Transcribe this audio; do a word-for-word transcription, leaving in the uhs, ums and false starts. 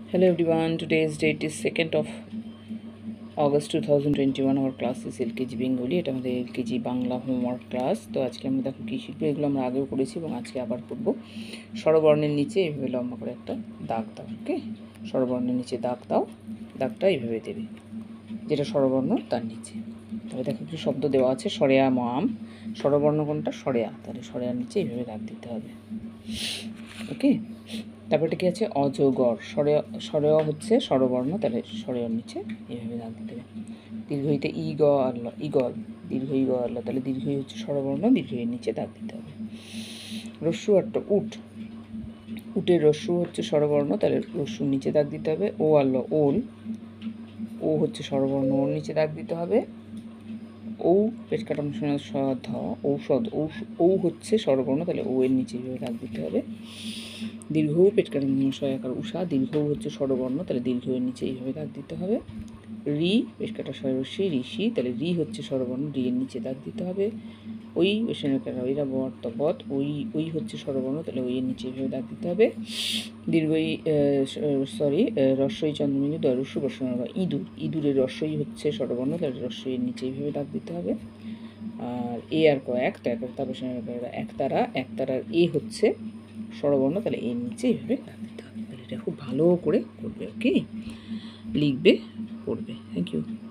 Hello everyone, today's date is second of August two thousand twenty-one. Our class is L K G Bengali. এটা আমাদের L K G Bangla homework class. তো আজকে আমরা দেখো কী শিখবো, এগুলো আমরা আগেও করেছি এবং আজকে আবার করব। স্বরবর্ণের নিচে এইভাবে লম্বা করে একটা দাগ দাও। ওকে, স্বরবর্ণের নিচে দাগ দাও, দাগটা এইভাবে দেবে যেটা স্বরবর্ণ তার নিচে। তাহলে দেখো কিছু শব্দ দেওয়া আছে, সরেয়া মাম, স্বরবর্ণ কোনটা? সরেয়া, তাহলে সরেয়ার নিচে এইভাবে দাগ দিতে হবে। ওকে, তারপরে কি আছে? অজগর, সরে সরেয় হচ্ছে স্বরবর্ণ, তাহলে সরেয়র নিচে এইভাবে দাগ দিতে হবে। দীর্ঘইতে ই গ আল্ল, ইগল, দীর্ঘ ই গ আল্ল, তাহলে দীর্ঘই হচ্ছে স্বরবর্ণ, দীর্ঘের নিচে দাগ দিতে হবে। রস্যু একটা উট, উটের রস্যু হচ্ছে স্বরবর্ণ, তাহলে রস্যুর নিচে দাগ দিতে হবে। ও আল্ল, ওল, ও হচ্ছে স্বরবর্ণ, ওর নিচে দাগ দিতে হবে। ঔ পেট কাটানো স ধ, ঔষধ, ঔ ঔ হচ্ছে স্বরবর্ণ, তাহলে ও এর নিচে এইভাবে দাগ দিতে হবে। দীর্ঘ পেট কাটানো সয়াকার উষা, দীর্ঘ হচ্ছে স্বরবর্ণ, তাহলে দীর্ঘ এর নিচে এইভাবে দাগ দিতে হবে। রি পেট কাটা সয়রসি, ঋষি, তাহলে রি হচ্ছে স্বরবর্ণ, রি এর নিচে দাগ দিতে হবে। ওই বেশনাকার ওইরা বর্তবত, ওই ওই হচ্ছে স্বরবর্ণ, তাহলে ওই এর নিচে এইভাবে দাগ দিতে হবে। দীর্ঘই সরি রস্বই চন্দ্রমিনী দয়রস্য বর্ষণরা, ইঁদুর, ইঁদুরের রস্বই হচ্ছে স্বরবর্ণ, তাহলে রস্বই এর নিচে এইভাবে দাগ দিতে হবে। আর এ আর ক এক, তারপর এক তারা, এক তারার এ হচ্ছে স্বরবর্ণ, তাহলে এর নিচে এইভাবে দাগ দিতে হবে। তাহলে এটা খুব ভালো করে করবে। ওকে, লিখবে, পড়বে। Thank you.